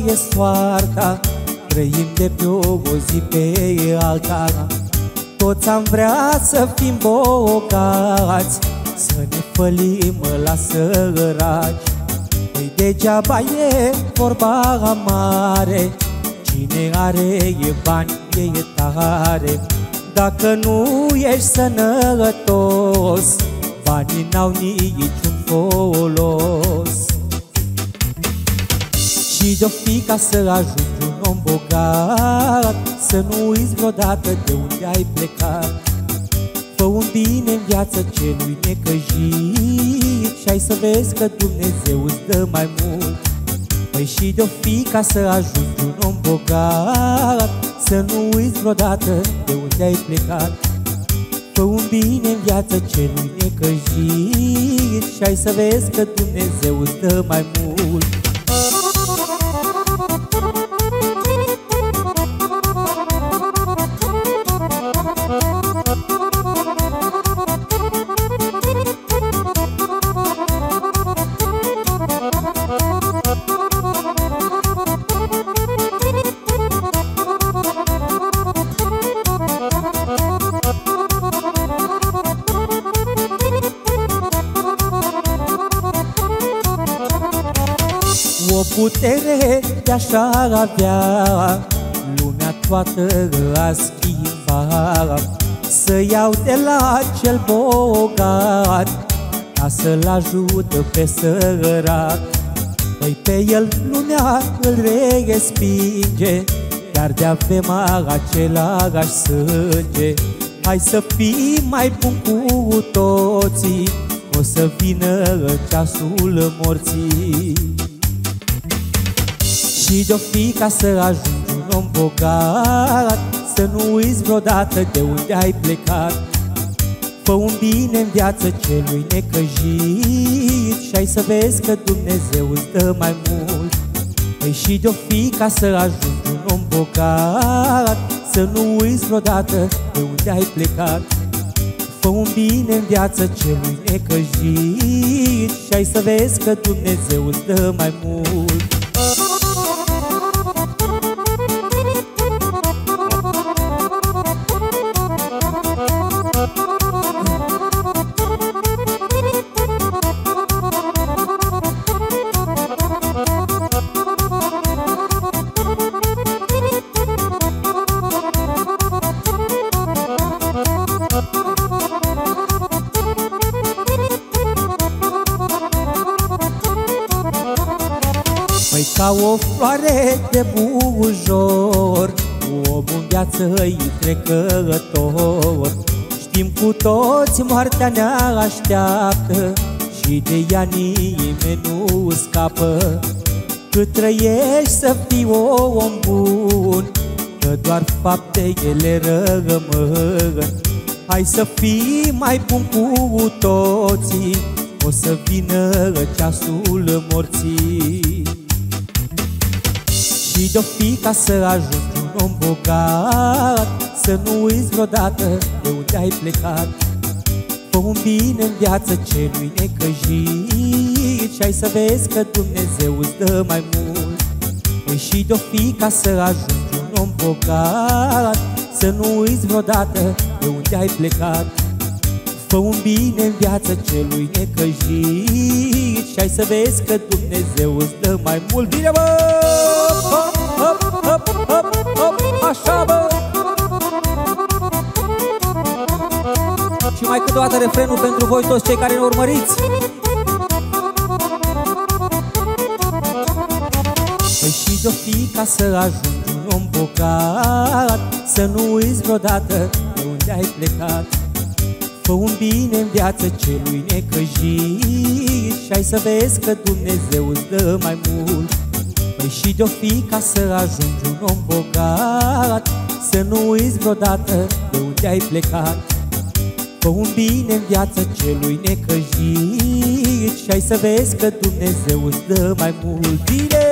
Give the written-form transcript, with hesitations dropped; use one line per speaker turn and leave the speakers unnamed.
e soarta, trăim de pe o zi pe alta. Toți am vrea să fim bogați, să ne fălim la săraci. Păi degeaba e vorba mare, cine are bani e tare. Dacă nu ești sănătos, banii n-au niciun folos. Și de-o fi ca să ajungi un om bogat, să nu uiți vreodată de unde ai plecat. Fă un bine în viață celui necăjit și ai să vezi că Dumnezeu îți dă mai mult. Păi și de-o fi ca să ajungi un om bogat, să nu uiți vreodată de unde ai plecat. Fă un bine în viață celui necăjit și ai să vezi că Dumnezeu îți dă mai mult. O putere de-așa avea, lumea toată a schimbat. Să iau de la cel bogat, ca să-l ajut pe sărac. Păi pe el lumea îl respinge, dar de avem același sânge. Hai să fim mai buni cu toții, o să vină ceasul morții. Și de-o fi ca să ajungi un om bogat, să nu uiți vreodată de unde ai plecat. Fă un bine în viață celui necăjit și ai să vezi că Dumnezeu îți dă mai mult. Păi și de-o fi ca să ajungi un om bogat, să nu uiți vreodată de unde ai plecat. Fă un bine în viață celui necăjit și ai să vezi că Dumnezeu îți dă mai mult. Păi ca o floare de bujor, omul în viață e trecător. Știm cu toți moartea ne așteaptă și de ea nimeni nu scapă. Cât trăiești să fii om bun, că doar faptele rămân. Hai să fii mai bun cu toții, o să vină ceasul morții. Și de-o fi ca să ajungi un om bogat, să nu uiți vreodată de unde ai plecat. Fă un bine în viață celui necăjit și ai să vezi că Dumnezeu îți dă mai mult. Păi și de-o fi ca să ajungi un om bogat, să nu uiți vreodată de unde ai plecat. Fă un bine în viață celui necăjit și ai să vezi că Dumnezeu îți dă mai mult. Bine, bă! Hop, hop, hop, hop, hop, așa, bă! Și mai câteodată refrenul pentru voi toți cei care ne urmăriți. Păi și de-o fi ca să ajungi un om bogat, să nu uiți vreodată de unde ai plecat. Fă un bine în viață celui necăjit și ai să vezi că Dumnezeu îți dă mai mult. Păi și de-o fi ca să ajungi un om bogat, să nu uiți vreodată de unde ai plecat. Fă un bine în viață celui necăjit și ai să vezi că Dumnezeu îți dă mai mult. Bine!